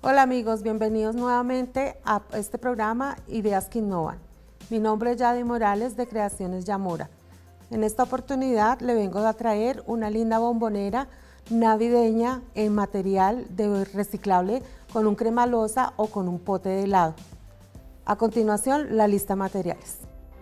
Hola amigos, bienvenidos nuevamente a este programa Ideas que Innovan. Mi nombre es Yadi Morales de Creaciones Yamora. En esta oportunidad le vengo a traer una linda bombonera navideña en material de reciclable con un cremalosa o con un pote de helado. A continuación, la lista de materiales.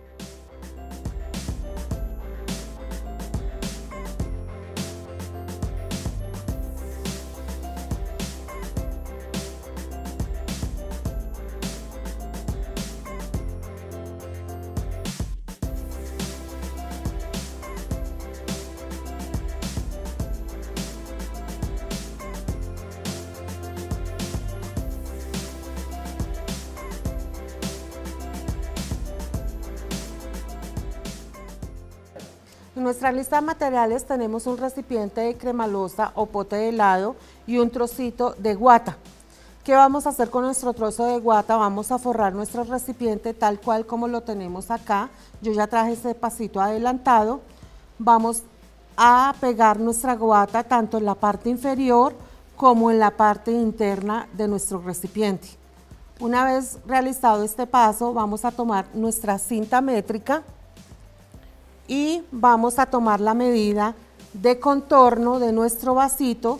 En nuestra lista de materiales tenemos un recipiente de cremalosa o pote de helado y un trocito de guata. ¿Qué vamos a hacer con nuestro trozo de guata? Vamos a forrar nuestro recipiente tal cual como lo tenemos acá. Yo ya traje ese pasito adelantado. Vamos a pegar nuestra guata tanto en la parte inferior como en la parte interna de nuestro recipiente. Una vez realizado este paso, vamos a tomar nuestra cinta métrica y vamos a tomar la medida de contorno de nuestro vasito.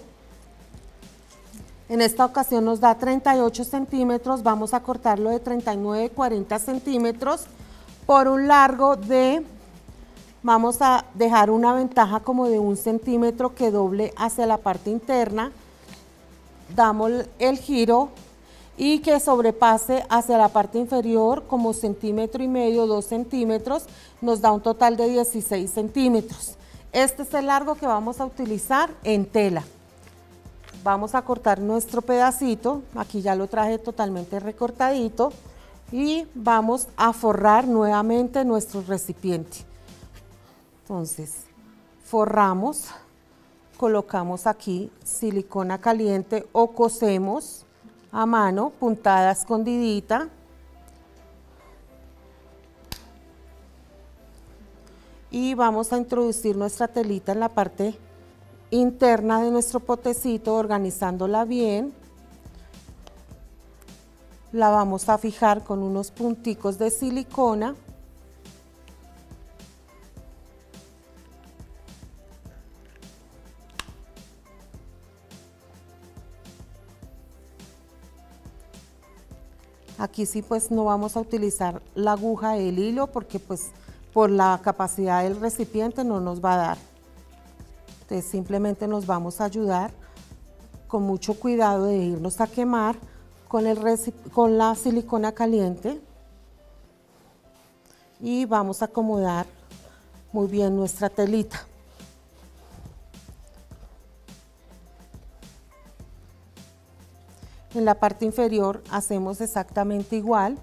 En esta ocasión nos da 38 centímetros, vamos a cortarlo de 39-40 centímetros por un largo de, vamos a dejar una ventaja como de 1 centímetro que doble hacia la parte interna, damos el giro y que sobrepase hacia la parte inferior como 1,5 centímetros, 2 centímetros, nos da un total de 16 centímetros. Este es el largo que vamos a utilizar en tela. Vamos a cortar nuestro pedacito, aquí ya lo traje totalmente recortadito, y vamos a forrar nuevamente nuestro recipiente. Entonces, forramos, colocamos aquí silicona caliente o cosemos a mano, puntada escondidita. Y vamos a introducir nuestra telita en la parte interna de nuestro potecito, organizándola bien. La vamos a fijar con unos punticos de silicona. Aquí sí pues no vamos a utilizar la aguja del hilo porque pues por la capacidad del recipiente no nos va a dar. Entonces simplemente nos vamos a ayudar con mucho cuidado de irnos a quemar con la silicona caliente y vamos a acomodar muy bien nuestra telita. En la parte inferior hacemos exactamente igual.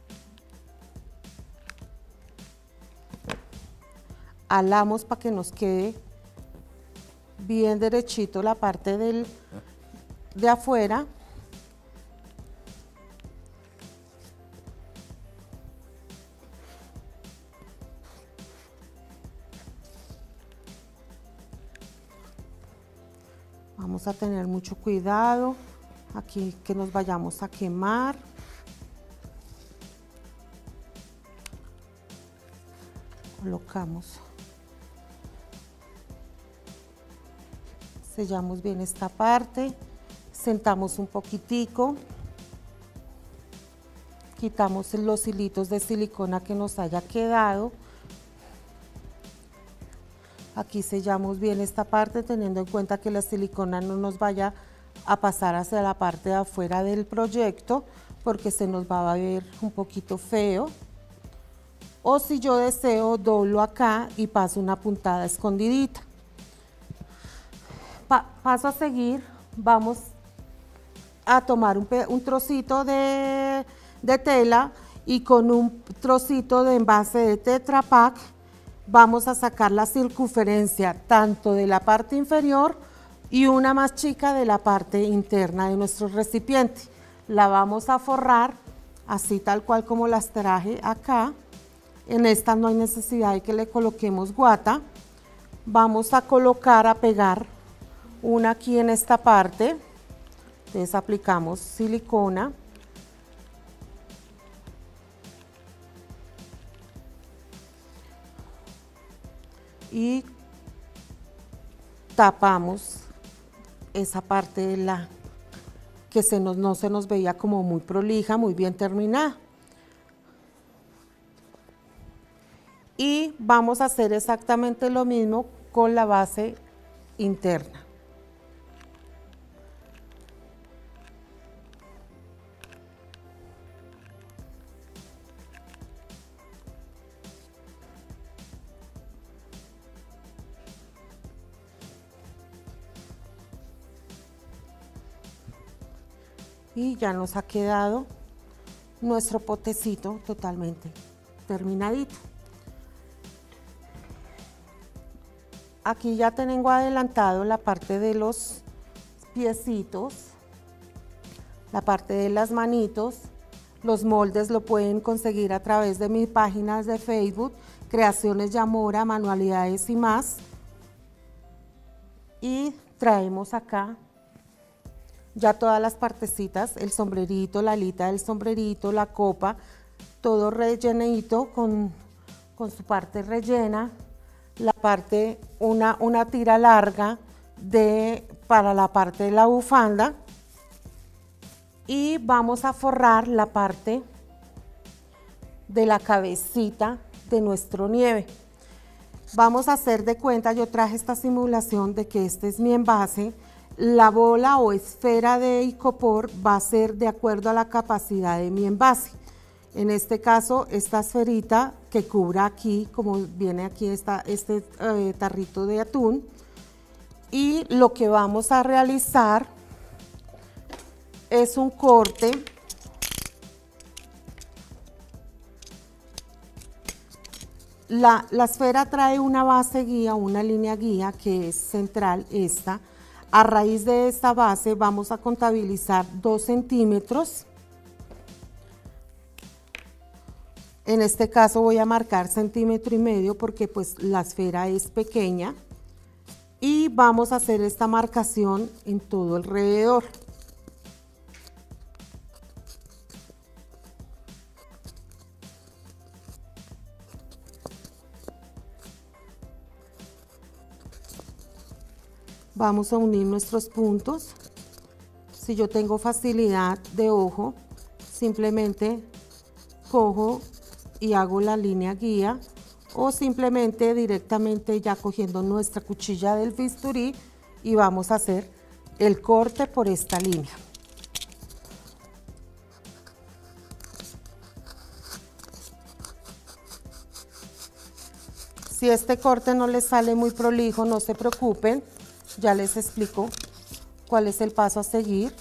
Alamos para que nos quede bien derechito la parte de afuera. Vamos a tener mucho cuidado aquí que nos vayamos a quemar. Colocamos, sellamos bien esta parte, sentamos un poquitico, quitamos los hilitos de silicona que nos haya quedado. Aquí sellamos bien esta parte teniendo en cuenta que la silicona no nos vaya a pasar hacia la parte de afuera del proyecto porque se nos va a ver un poquito feo. O si yo deseo, doblo acá y paso una puntada escondidita. Paso a seguir, vamos a tomar un trocito de tela y con un trocito de envase de Tetra Pak vamos a sacar la circunferencia tanto de la parte inferior y una más chica de la parte interna de nuestro recipiente. La vamos a forrar así tal cual como las traje acá. En esta no hay necesidad de que le coloquemos guata. Vamos a colocar, a pegar una aquí en esta parte Entonces aplicamos silicona. Y tapamos esa parte de la que no se nos veía como muy prolija, muy bien terminada. Y vamos a hacer exactamente lo mismo con la base interna. Y ya nos ha quedado nuestro potecito totalmente terminadito. Aquí ya tengo adelantado la parte de los piecitos, la parte de las manitos. Los moldes lo pueden conseguir a través de mis páginas de Facebook, Creaciones Yamora, Manualidades y más. Y traemos acá ya todas las partecitas, el sombrerito, la alita del sombrerito, la copa, todo rellenito con su parte rellena, la parte, una tira larga para la parte de la bufanda, y vamos a forrar la parte de la cabecita de nuestro nieve. Vamos a hacer de cuenta, yo traje esta simulación de que este es mi envase. La bola o esfera de icopor va a ser de acuerdo a la capacidad de mi envase. En este caso, esta esferita que cubra aquí, como viene aquí este tarrito de atún. Y lo que vamos a realizar es un corte La esfera trae una base guía, una línea guía que es central esta. A raíz de esta base vamos a contabilizar 2 centímetros. En este caso voy a marcar 1,5 centímetros porque pues la esfera es pequeña. Y vamos a hacer esta marcación en todo alrededor. Vamos a unir nuestros puntos. Si yo tengo facilidad de ojo, simplemente cojo y hago la línea guía, o simplemente directamente ya cogiendo nuestra cuchilla del bisturí y vamos a hacer el corte por esta línea. Si este corte no les sale muy prolijo, no se preocupen. Ya les explico cuál es el paso a seguir.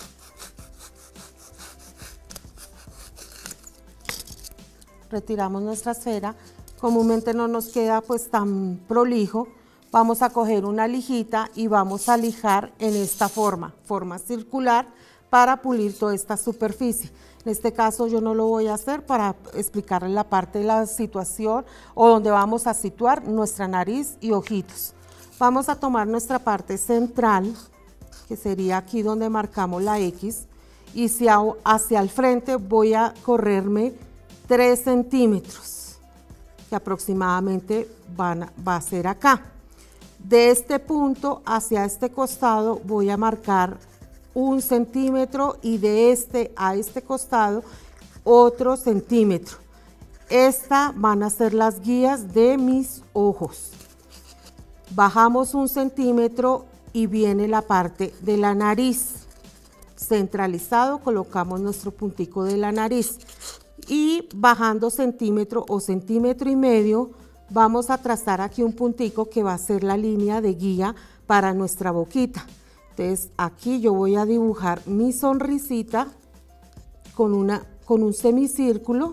Retiramos nuestra esfera. Comúnmente no nos queda pues tan prolijo. Vamos a coger una lijita y vamos a lijar en esta forma circular, para pulir toda esta superficie. En este caso yo no lo voy a hacer para explicarles la parte de la situación o donde vamos a situar nuestra nariz y ojitos. Vamos a tomar nuestra parte central, que sería aquí donde marcamos la X, y hacia el frente voy a correrme 3 centímetros, que aproximadamente va a ser acá. De este punto hacia este costado voy a marcar 1 centímetro y de este a este costado otro centímetro. Estas van a ser las guías de mis ojos. Bajamos 1 centímetro y viene la parte de la nariz. Centralizado colocamos nuestro puntico de la nariz y bajando centímetro o 1,5 centímetros vamos a trazar aquí un puntico que va a ser la línea de guía para nuestra boquita. Entonces aquí yo voy a dibujar mi sonrisita con un semicírculo.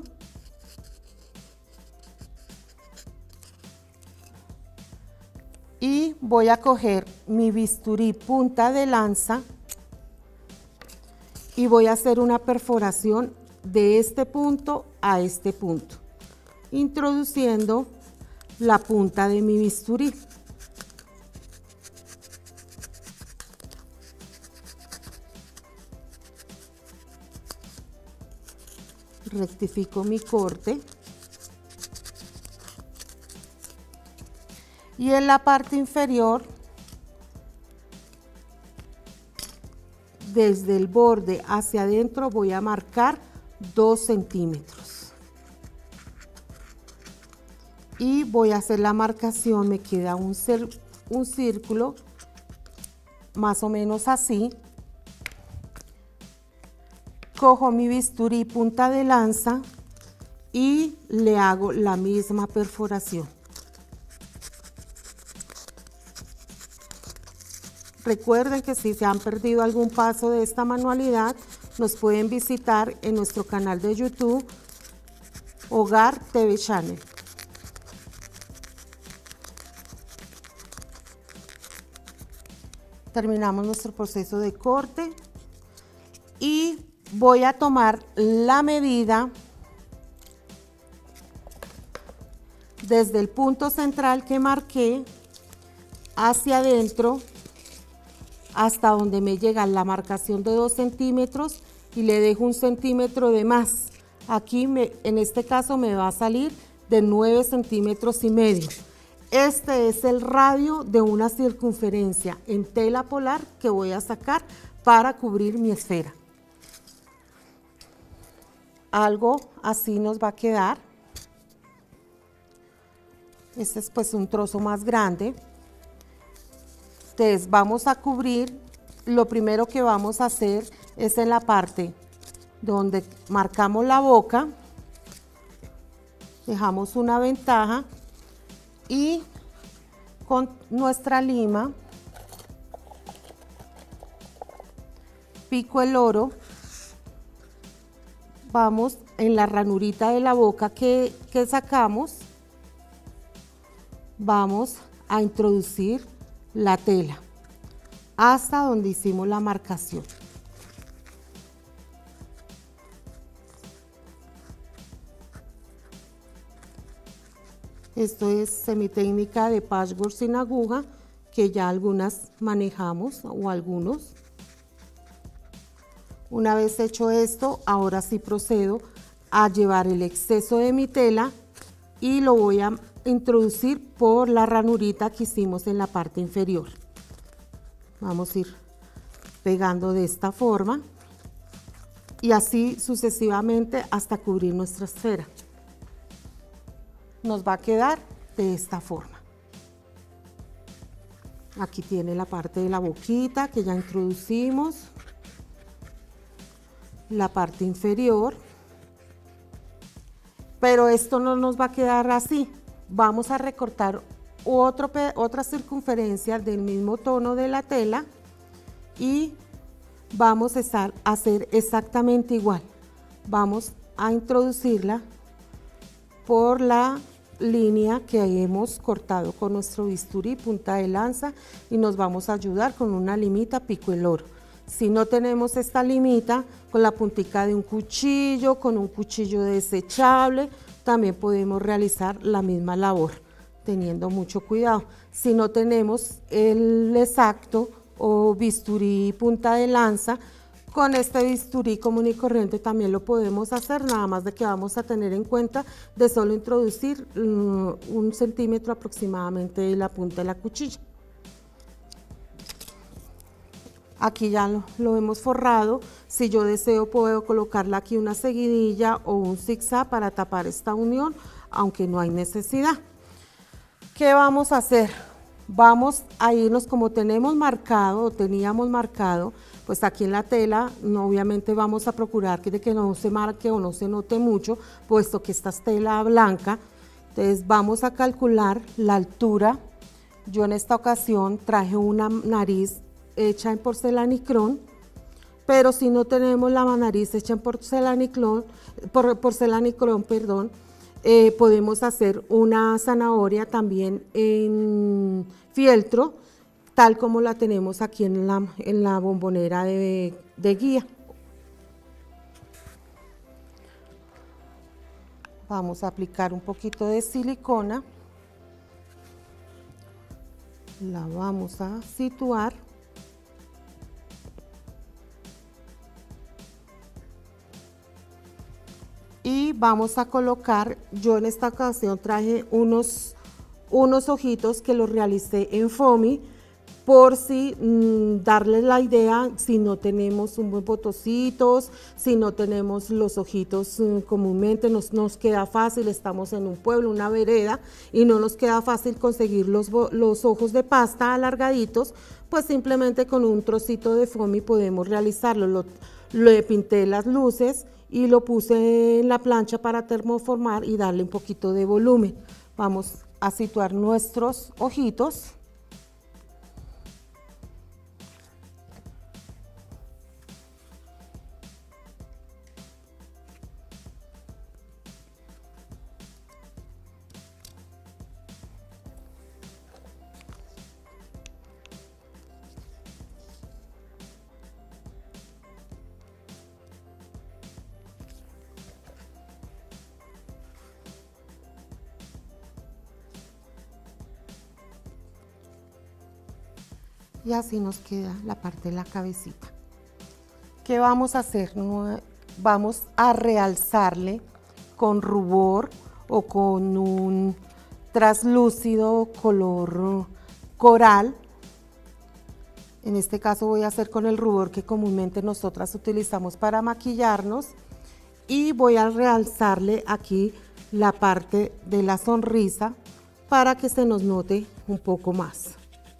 Y voy a coger mi bisturí punta de lanza y voy a hacer una perforación de este punto a este punto, introduciendo la punta de mi bisturí. rectifico mi corte. Y en la parte inferior, desde el borde hacia adentro, voy a marcar 2 centímetros. Y voy a hacer la marcación, me queda un círculo, más o menos así. Cojo mi bisturí punta de lanza y le hago la misma perforación. Recuerden que si se han perdido algún paso de esta manualidad, nos pueden visitar en nuestro canal de YouTube, Hogar TV Channel. Terminamos nuestro proceso de corte y voy a tomar la medida desde el punto central que marqué hacia adentro hasta donde me llega la marcación de 2 centímetros y le dejo 1 centímetro de más. Aquí en este caso me va a salir de 9 centímetros y medio. Este es el radio de una circunferencia en tela polar que voy a sacar para cubrir mi esfera. Algo así nos va a quedar. Este es pues un trozo más grande. Entonces vamos a cubrir, lo primero que vamos a hacer es en la parte donde marcamos la boca, dejamos una ventaja y con nuestra lima pico el oro, vamos en la ranurita de la boca que sacamos, vamos a introducir la tela hasta donde hicimos la marcación. Esto es semitécnica de patchwork sin aguja, que ya algunas manejamos o algunos. Una vez hecho esto, ahora sí procedo a llevar el exceso de mi tela y lo voy a introducir por la ranurita que hicimos en la parte inferior. Vamos a ir pegando de esta forma y así sucesivamente hasta cubrir nuestra esfera. Nos va a quedar de esta forma. Aquí tiene la parte de la boquita que ya introducimos, la parte inferior, pero esto no nos va a quedar así. Vamos a recortar otra circunferencia del mismo tono de la tela y vamos a hacer exactamente igual. Vamos a introducirla por la línea que hemos cortado con nuestro bisturí punta de lanza y nos vamos a ayudar con una limita pico el oro. Si no tenemos esta limita, con la puntica de un cuchillo, con un cuchillo desechable, también podemos realizar la misma labor, teniendo mucho cuidado. Si no tenemos el exacto o bisturí punta de lanza, con este bisturí común y corriente también lo podemos hacer, nada más de que vamos a tener en cuenta de solo introducir 1 centímetro aproximadamente de la punta de la cuchilla. Aquí ya lo hemos forrado. Si yo deseo puedo colocarle aquí una seguidilla o un zigzag para tapar esta unión, aunque no hay necesidad. ¿Qué vamos a hacer? Vamos a irnos como teníamos marcado, pues aquí en la tela, obviamente vamos a procurar que no se marque o no se note mucho, puesto que esta es tela blanca. Entonces vamos a calcular la altura. Yo en esta ocasión traje una nariz hecha en porcelanicrón, pero si no tenemos la nariz hecha en porcelanicrón, podemos hacer una zanahoria también en fieltro, tal como la tenemos aquí en la bombonera de guía. Vamos a aplicar un poquito de silicona, la vamos a situar. y vamos a colocar, yo en esta ocasión traje unos ojitos que los realicé en foamy, por si darles la idea, si no tenemos un buen botocitos, si no tenemos los ojitos comúnmente, nos queda fácil, estamos en un pueblo, una vereda, y no nos queda fácil conseguir los ojos de pasta alargaditos, pues simplemente con un trocito de foamy podemos realizarlo. Le pinté las luces y lo puse en la plancha para termoformar y darle un poquito de volumen. Vamos a situar nuestros ojitos. Y así nos queda la parte de la cabecita. ¿Qué vamos a hacer? Vamos a realzarle con rubor o con un traslúcido color coral. En este caso voy a hacer con el rubor que comúnmente nosotras utilizamos para maquillarnos, y voy a realzarle aquí la parte de la sonrisa para que se nos note un poco más.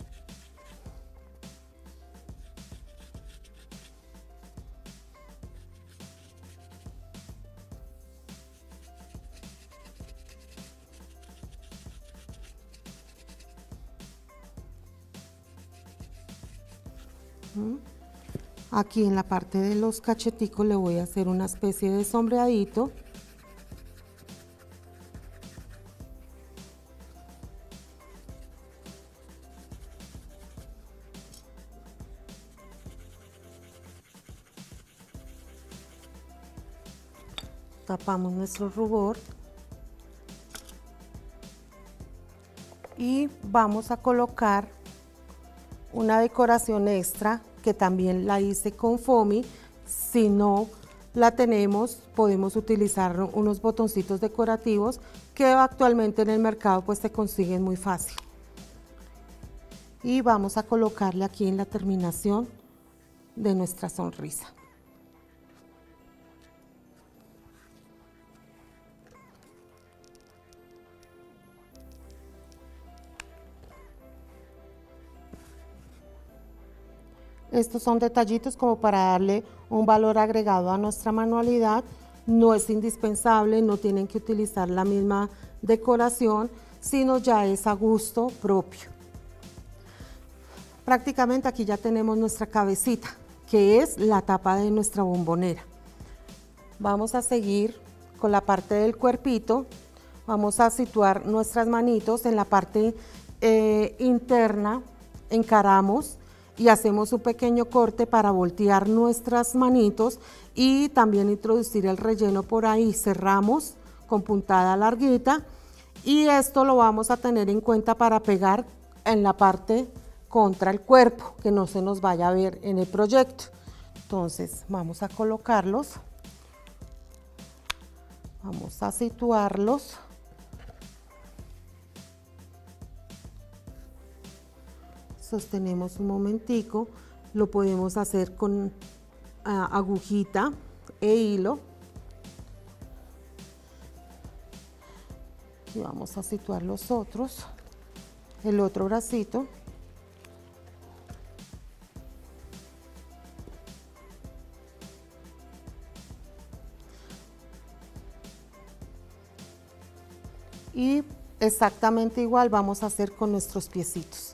Aquí en la parte de los cacheticos le voy a hacer una especie de sombreadito. Tapamos nuestro rubor y vamos a colocar una decoración extra que también la hice con foamy. Si no la tenemos, podemos utilizar unos botoncitos decorativos que actualmente en el mercado pues se consiguen muy fácil. Y vamos a colocarle aquí en la terminación de nuestra sonrisa. Estos son detallitos como para darle un valor agregado a nuestra manualidad. No es indispensable, no tienen que utilizar la misma decoración, sino ya es a gusto propio. Prácticamente aquí ya tenemos nuestra cabecita, que es la tapa de nuestra bombonera. Vamos a seguir con la parte del cuerpito. Vamos a situar nuestras manitos en la parte interna, encaramos y hacemos un pequeño corte para voltear nuestras manitos y también introducir el relleno por ahí. Cerramos con puntada larguita y esto lo vamos a tener en cuenta para pegar en la parte contra el cuerpo, que no se nos vaya a ver en el proyecto. Entonces vamos a colocarlos, vamos a situarlos. Sostenemos un momentico, lo podemos hacer con agujita e hilo. Y vamos a situar los otros, el otro bracito. Y exactamente igual vamos a hacer con nuestros piecitos.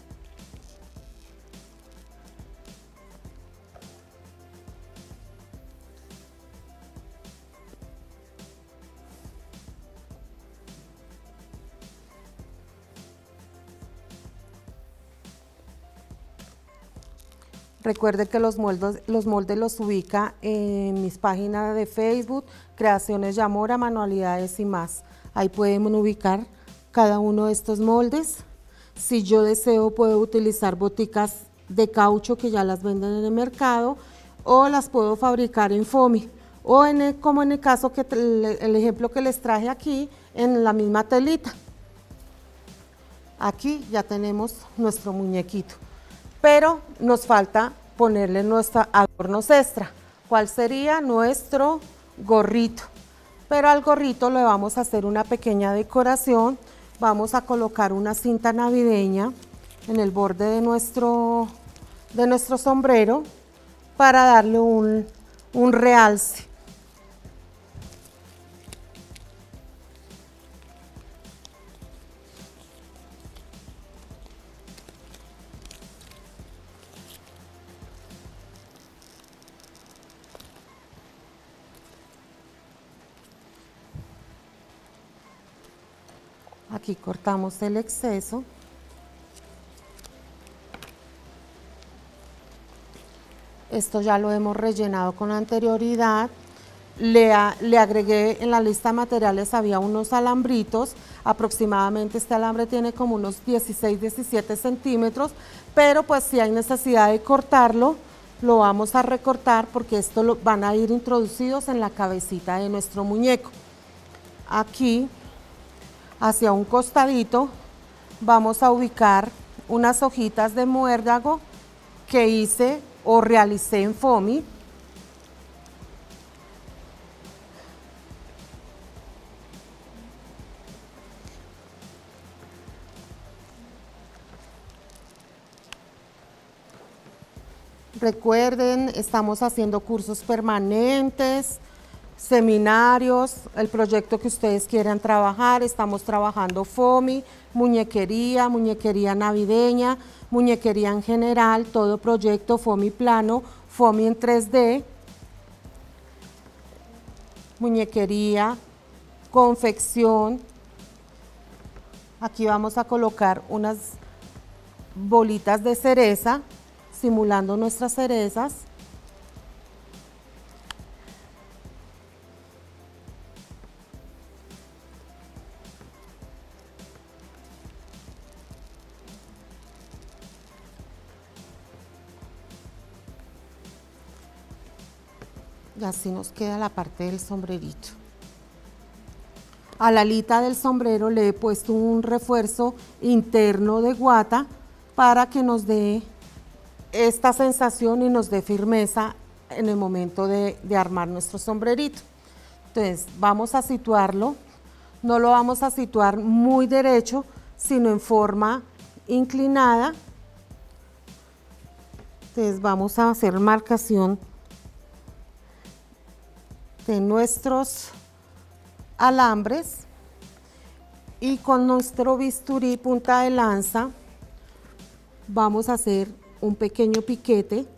Recuerde que los moldes los ubica en mis páginas de Facebook, Creaciones Yamora, Manualidades y más. Ahí pueden ubicar cada uno de estos moldes. Si yo deseo, puedo utilizar boticas de caucho que ya las venden en el mercado, o las puedo fabricar en foamy, o como en el caso que el ejemplo que les traje aquí, en la misma telita. Aquí ya tenemos nuestro muñequito, pero nos falta ponerle nuestros adornos extra. ¿Cuál sería? Nuestro gorrito. Pero al gorrito le vamos a hacer una pequeña decoración. Vamos a colocar una cinta navideña en el borde de nuestro sombrero para darle un realce. Aquí cortamos el exceso. Esto ya lo hemos rellenado con anterioridad. Le agregué en la lista de materiales, había unos alambritos, aproximadamente este alambre tiene como unos 16, 17 centímetros, pero pues si hay necesidad de cortarlo, lo vamos a recortar porque esto van a ir introducidos en la cabecita de nuestro muñeco. Aquí, hacia un costadito, vamos a ubicar unas hojitas de muérdago que hice o realicé en foamy. Recuerden, estamos haciendo cursos permanentes, seminarios, el proyecto que ustedes quieran trabajar. Estamos trabajando foamy, muñequería, muñequería navideña, muñequería en general, todo proyecto foamy plano, foamy en 3D, muñequería, confección. Aquí vamos a colocar unas bolitas de cereza, simulando nuestras cerezas. Y así nos queda la parte del sombrerito. A la alita del sombrero le he puesto un refuerzo interno de guata para que nos dé esta sensación y nos dé firmeza en el momento de armar nuestro sombrerito. Entonces vamos a situarlo, no lo vamos a situar muy derecho, sino en forma inclinada. Entonces vamos a hacer marcación de nuestros alambres y con nuestro bisturí punta de lanza vamos a hacer un pequeño piquete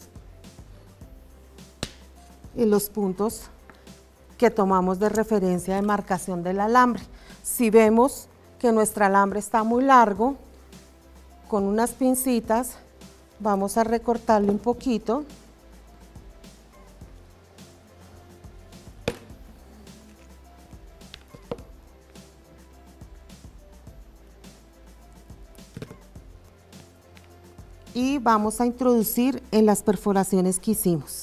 en los puntos que tomamos de referencia de marcación del alambre. Si vemos que nuestro alambre está muy largo, con unas pincitas vamos a recortarle un poquito. Y vamos a introducir en las perforaciones que hicimos.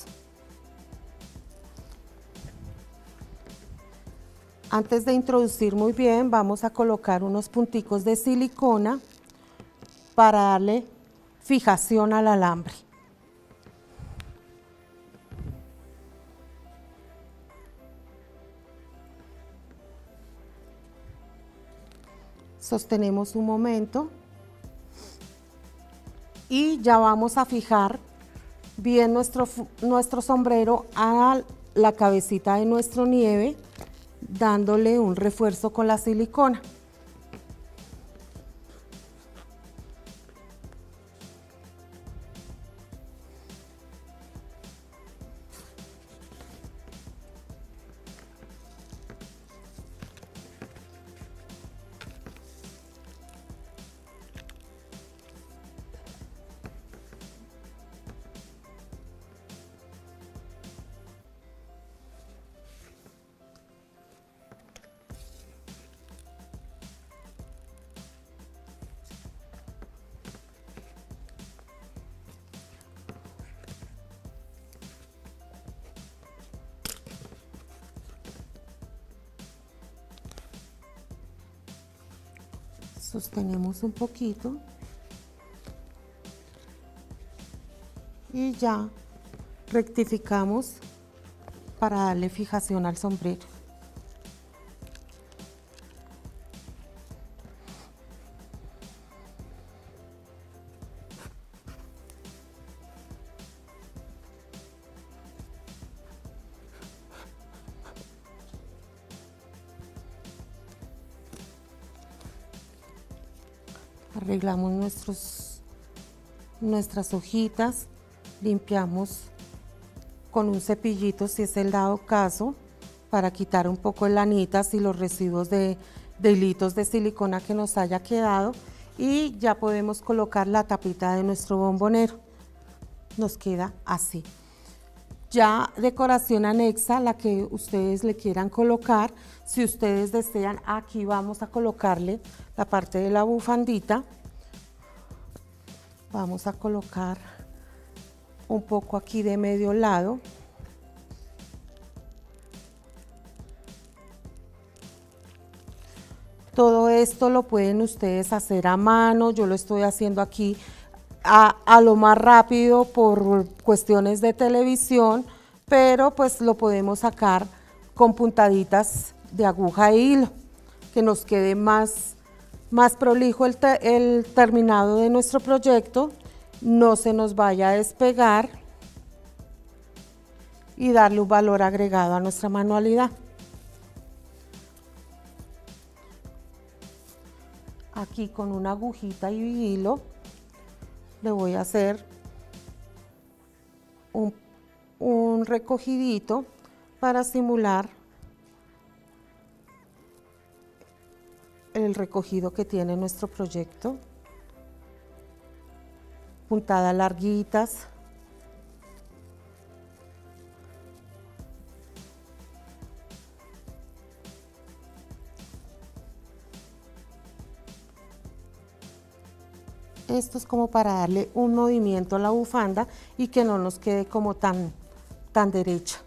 Antes de introducir muy bien, vamos a colocar unos punticos de silicona para darle fijación al alambre. Sostenemos un momento. Y ya vamos a fijar bien nuestro sombrero a la cabecita de nuestro nieve, dándole un refuerzo con la silicona. sostenemos un poquito y ya rectificamos para darle fijación al sombrero. Arreglamos nuestras hojitas, limpiamos con un cepillito si es el dado caso, para quitar un poco de lanitas y los residuos de hilitos de silicona que nos haya quedado, y ya podemos colocar la tapita de nuestro bombonero. Nos queda así. Ya decoración anexa, la que ustedes le quieran colocar. Si ustedes desean, aquí vamos a colocarle la parte de la bufandita. Vamos a colocar un poco aquí de medio lado. Todo esto lo pueden ustedes hacer a mano. Yo lo estoy haciendo aquí a lo más rápido por cuestiones de televisión, pero pues lo podemos sacar con puntaditas de aguja e hilo, que nos quede más prolijo el terminado de nuestro proyecto, no se nos vaya a despegar y darle un valor agregado a nuestra manualidad. Aquí con una agujita y hilo le voy a hacer un recogidito para simular el recogido que tiene nuestro proyecto. Puntadas larguitas. Esto es como para darle un movimiento a la bufanda y que no nos quede como tan derecha.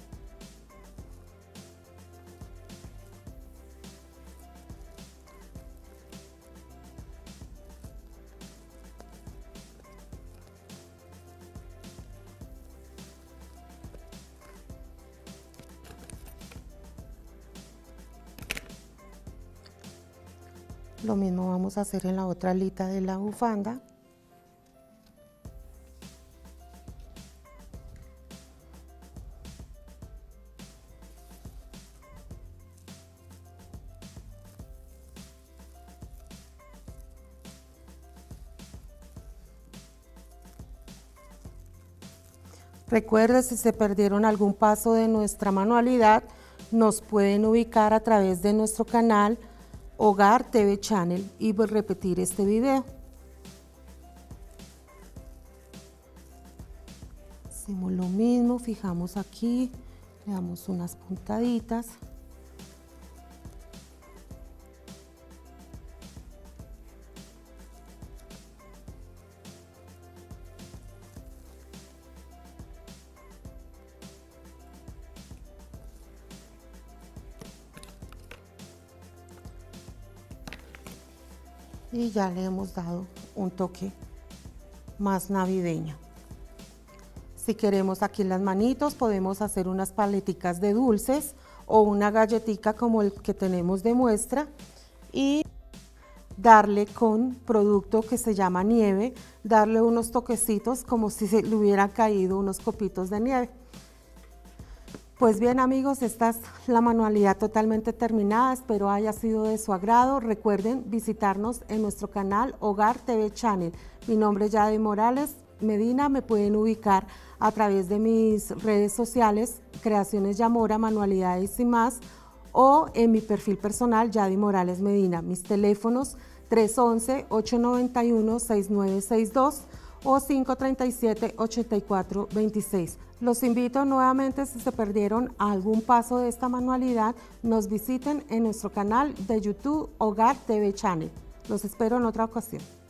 Lo mismo vamos a hacer en la otra alita de la bufanda. Recuerden, si se perdieron algún paso de nuestra manualidad, nos pueden ubicar a través de nuestro canal Hogar TV Channel y repetir este video. Hacemos lo mismo, fijamos aquí, le damos unas puntaditas. Y ya le hemos dado un toque más navideño. Si queremos aquí las manitos, podemos hacer unas paleticas de dulces o una galletica como el que tenemos de muestra y darle con producto que se llama nieve, darle unos toquecitos como si se le hubieran caído unos copitos de nieve. Pues bien amigos, esta es la manualidad totalmente terminada, espero haya sido de su agrado. Recuerden visitarnos en nuestro canal Hogar TV Channel. Mi nombre es Yadi Morales Medina, me pueden ubicar a través de mis redes sociales, Creaciones Yamora, Manualidades y más, o en mi perfil personal, Yadi Morales Medina. Mis teléfonos 311-891-6962 o 537-8426. Los invito nuevamente, si se perdieron algún paso de esta manualidad, nos visiten en nuestro canal de YouTube Hogar TV Channel. Los espero en otra ocasión.